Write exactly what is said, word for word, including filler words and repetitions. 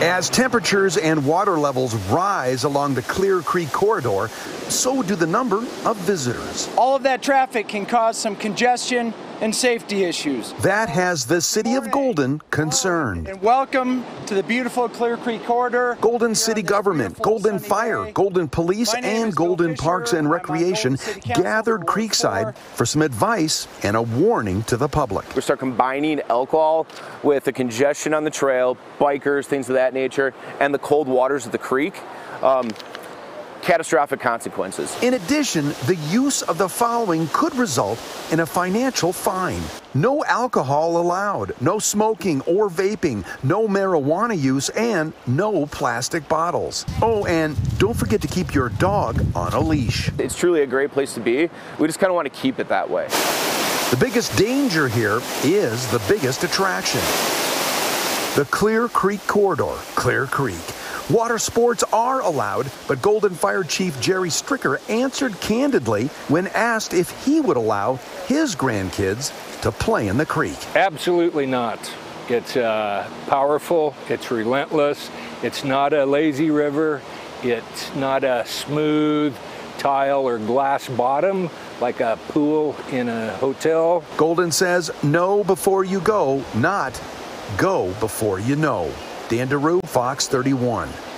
As temperatures and water levels rise along the Clear Creek corridor, so do the number of visitors. All of that traffic can cause some congestion and safety issues. That has the city of Golden concerned. And welcome to the beautiful Clear Creek corridor. Golden City Government, Golden Fire, Golden Police, and Golden Parks and Recreation gathered Creekside for some advice and a warning to the public. We start combining alcohol with the congestion on the trail, bikers, things of that nature, and the cold waters of the creek. Um, catastrophic consequences. In addition, the use of the following could result in a financial fine. No alcohol allowed, no smoking or vaping, no marijuana use, and no plastic bottles. Oh, and don't forget to keep your dog on a leash. It's truly a great place to be. We just kind of want to keep it that way. The biggest danger here is the biggest attraction. The Clear Creek corridor, Clear Creek. Water sports are allowed, but Golden Fire Chief Jerry Stricker answered candidly when asked if he would allow his grandkids to play in the creek. Absolutely not. It's uh, powerful, it's relentless, it's not a lazy river, it's not a smooth tile or glass bottom like a pool in a hotel. Golden says know before you go, not go before you know. Dan DeRue, Fox thirty-one.